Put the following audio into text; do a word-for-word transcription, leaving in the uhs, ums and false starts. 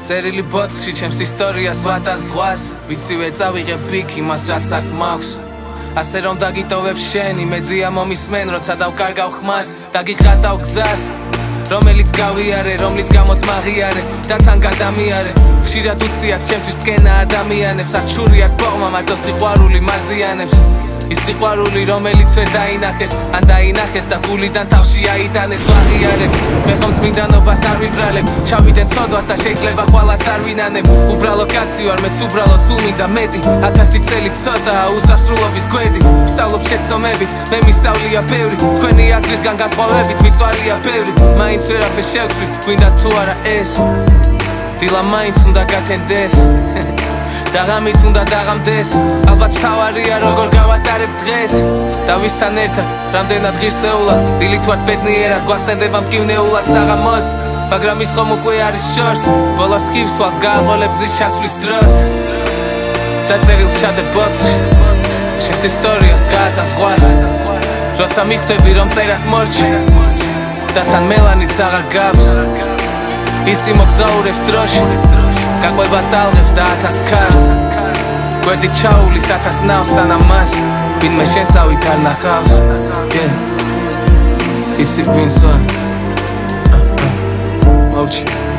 წერილი ბოთლში ჩემს ისტორიას ვატან ზღვას ვიცივე წავიღებ ბიქ იმას რაც აქ მაქვს ასე რომ დაგიტოვებ შენი მედია მომისმენ როცა დავკარგავ ხმას დაგიხატავ გზას რომელიც გავიარე რომლის გამოც მაღიარე და თან გადამიარე ხშირად უცდიათ ჩემთვის ტკენა ადამიანებს არ ჩურიათ ბოღმა მარტო სიყვარული მაზიანებს ის სიყვარული რომელიც ვერ დაინახეს ან დაინახეს და გულიდან თავში აიტანეს ვაღიარებ მე ხომ წმინდანობას არ ვიბრალებ ჩავიდენ ცოდვას და შეიძლება ხვალაც არ ვინანებ უბრალო კაცი ვარ მეც უბრალოდ სულ მინდა მეტი ათასი წელი ცოტაა უსასრულობის გვერდით ვსწავლობ შეცდომებით მე მისწავლია ბევრი თქვენი აზრისგან განსხვავებით მიწვალია ბევრი მაინც ვერაფერს შევცვლით გვინდა თუ არა ეს დილა მაინც უნდა გათენდეს დაღამით უნდა დაღამდეს ალბათ თავარია როგორ გავატარებ დღეს და ვისთან ერთად რამდენად ღირსეულად დილით ვართ ბედნიერად გვასენდება მტკივნეულად საღამოს მაგრამ ის ხომ უკვე არის შორს ბოლოს ხივს თვალს გააყოლებ გზის ჩასვლის დროს და წერილს ჩადებ ბოთლში შენს ისტორიას გაატან ზღვას როცა მიხვდები რომ წერას მორჩი და თან მელანიც აღარ გაქვს ისი მოგზაურებს დროში გაყვება ტალღებს და ათას ქარს გვერდით ჩაულის ათას ნავს სანამ მას ვინმე შენსავით არ ნახავს იცი ვინც ვარ მოვჩი